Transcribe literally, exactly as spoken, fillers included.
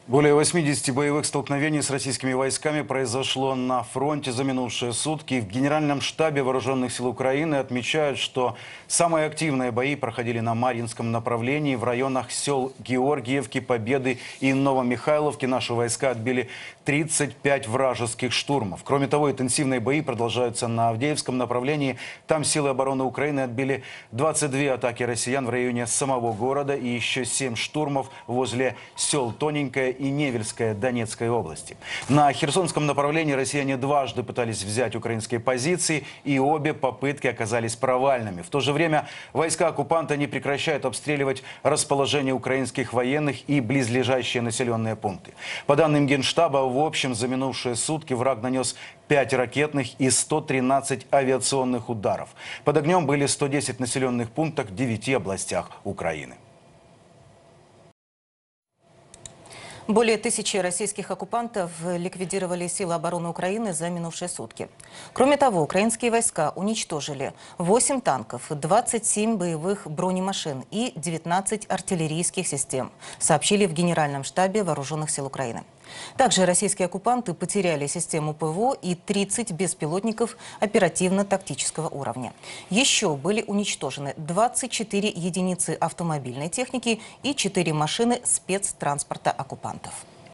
Более восьмидесяти боевых столкновений с российскими войсками произошло на фронте за минувшие сутки. В Генеральном штабе Вооруженных сил Украины отмечают, что самые активные бои проходили на Марьинском направлении. В районах сел Георгиевки, Победы и Новомихайловки наши войска отбили тридцать пять вражеских штурмов. Кроме того, интенсивные бои продолжаются на Авдеевском направлении. Там силы обороны Украины отбили двадцать две атаки россиян в районе самого города и еще семь штурмов возле сел Тоненькое и Невельская Донецкой области. На Херсонском направлении россияне дважды пытались взять украинские позиции, и обе попытки оказались провальными. В то же время войска оккупанта не прекращают обстреливать расположение украинских военных и близлежащие населенные пункты. По данным Генштаба, в общем за минувшие сутки враг нанес пять ракетных и сто тринадцать авиационных ударов. Под огнем были сто десять населенных пунктов в девяти областях Украины. Более тысячи российских оккупантов ликвидировали силы обороны Украины за минувшие сутки. Кроме того, украинские войска уничтожили восемь танков, двадцать семь боевых бронемашин и девятнадцать артиллерийских систем, сообщили в Генеральном штабе Вооруженных сил Украины. Также российские оккупанты потеряли систему ПВО и тридцать беспилотников оперативно-тактического уровня. Еще были уничтожены двадцать четыре единицы автомобильной техники и четыре машины спецтранспорта оккупантов.